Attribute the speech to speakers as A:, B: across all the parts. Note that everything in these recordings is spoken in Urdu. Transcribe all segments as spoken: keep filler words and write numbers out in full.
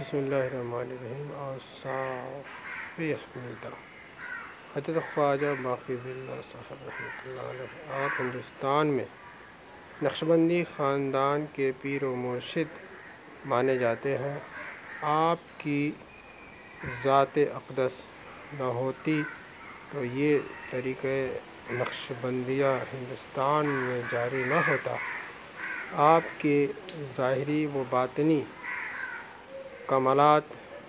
A: بسم اللہ الرحمن الرحیم اور صافی حمیدہ حضرت خواجہ باقیبلہ صاحب رحمۃ اللہ علیہ آپ ہندوستان میں نقشبندی خاندان کے پیر و مرشد مانے جاتے ہیں۔ آپ کی ذات اقدس نہ ہوتی تو یہ طریقہ نقشبندیہ ہندوستان میں جاری نہ ہوتا۔ آپ کے ظاہری و باطنی کمالات،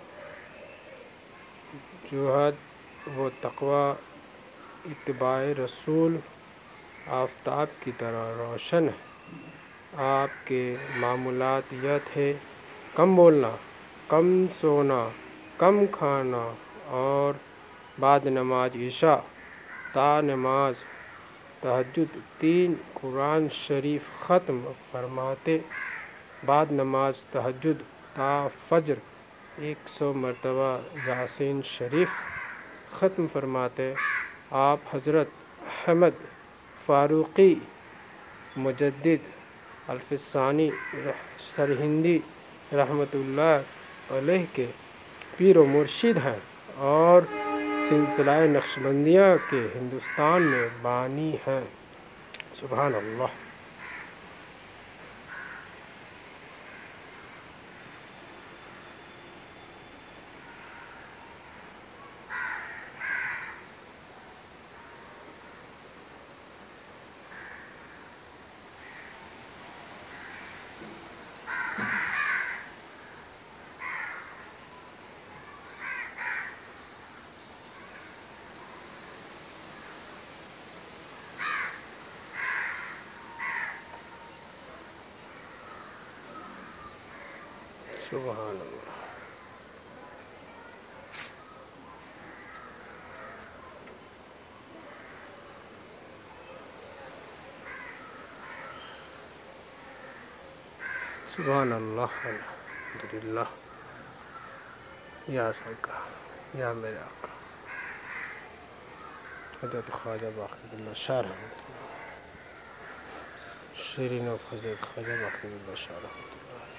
A: زہد و تقویٰ، اتباع رسول آفتاب کی طرح روشن ہیں۔ آپ کے معمولات یہ تھے: کم بولنا، کم سونا، کم کھانا اور بعد نماز عشاء تا نماز تہجد تین قرآن شریف ختم فرماتے، بعد نماز تہجد تا فجر ایک سو مرتبہ یاسین شریف ختم فرماتے۔ آپ حضرت احمد فاروقی مجدد الفسانی سرہندی رحمۃ اللہ علیہ کے پیر و مرشد ہیں اور سلسلہ نقشبندیہ کے ہندوستان میں بانی ہیں۔ سبحان اللہ۔ سبحان اللہ۔ سبحان اللہ، الحمدللہ، یا سرکار، یا میرے آقا حضرت خواجہ باقیبلہ شاہ رحمۃ اللہ، شیرین و حضرت خواجہ باقیبلہ شاہ رحمۃ اللہ۔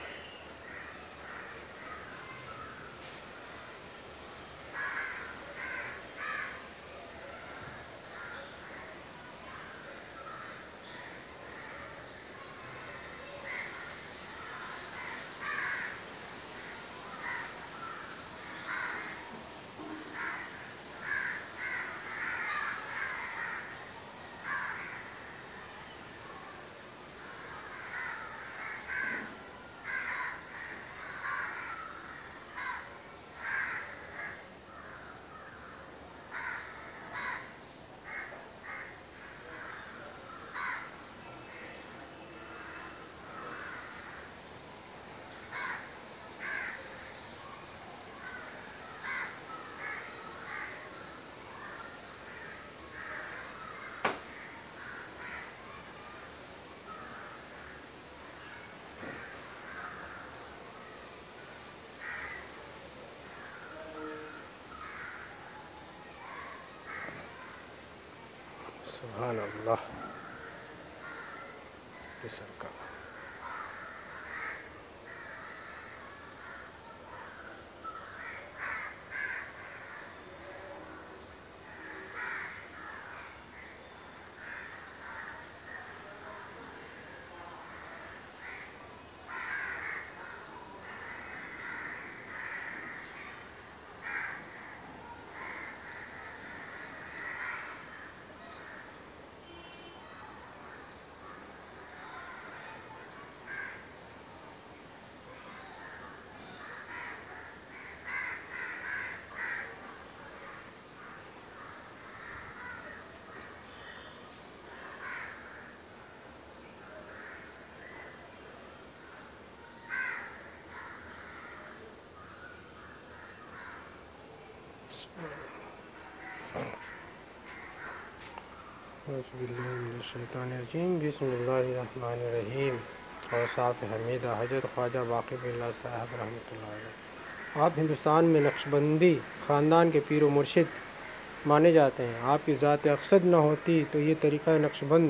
A: سبحان اللہ، یہ سرکار۔ اعوذ باللہ من الشیطان الرجیم، بسم اللہ الرحمن الرحیم اور صافی حمیدہ حضرت خواجہ باقیبلہ صاحب رحمۃ اللہ علیہ آپ ہندوستان میں نقشبندی خاندان کے پیر و مرشد مانے جاتے ہیں۔ آپ کی ذات اقدس نہ ہوتی تو یہ طریقہ نقشبند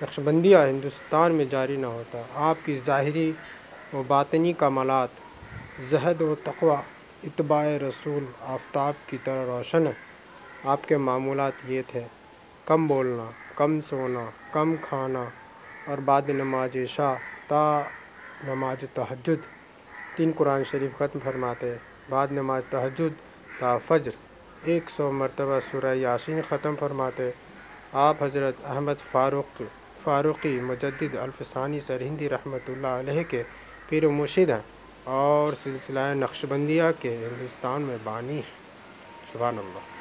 A: نقشبندیہ ہندوستان میں جاری نہ ہوتا۔ آپ کی ظاہری و باطنی کمالات، زہد و تقوی، اتباع رسول آفتاب کی طرح روشن ہے۔ آپ کے معمولات یہ تھے: کم بولنا، کم سونا، کم کھانا، اور بعد نماز عشاء تا نماز تہجد تین قرآن شریف ختم فرماتے، بعد نماز تہجد تا فجر ایک سو مرتبہ سورہ یاسین ختم فرماتے۔ آپ حضرت احمد فاروق فاروقی مجدد الفسانی سرہندی رحمۃ اللہ علیہ کے پیر و مرشد ہیں اور سلسلہ نقش بندیہ کے ہندوستان میں بانی ہیں۔ سبحان اللہ۔